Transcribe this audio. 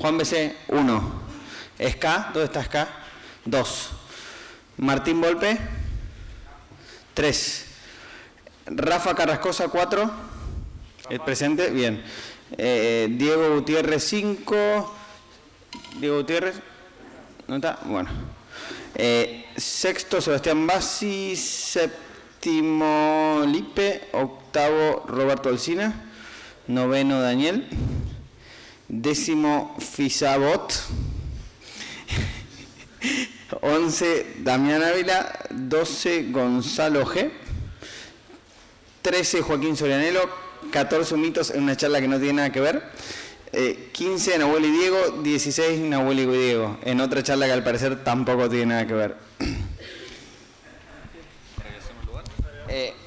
Juan BC, 1. Ska, ¿dónde está Ska? 2. Martín Volpe, 3. Rafa Carrascosa, 4. El presente, bien. Diego Gutiérrez, 5. Diego Gutiérrez, ¿no está? Bueno. Sexto, Sebastián Bassi. Séptimo, Lipe. Octavo, Roberto Alsina. Noveno, Daniel. Décimo, Fisabot. 11, Damián Ávila. 12, Gonzalo G. 13, Joaquín Sorianelo. 14, mitos en una charla que no tiene nada que ver. 15, Nahuel y Diego. 16, Nahuel y Diego, en otra charla que al parecer tampoco tiene nada que ver.